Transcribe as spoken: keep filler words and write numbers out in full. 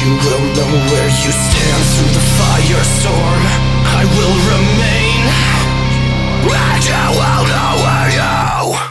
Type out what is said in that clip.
you will know where you stand through the firestorm. I will remain, and you will know where you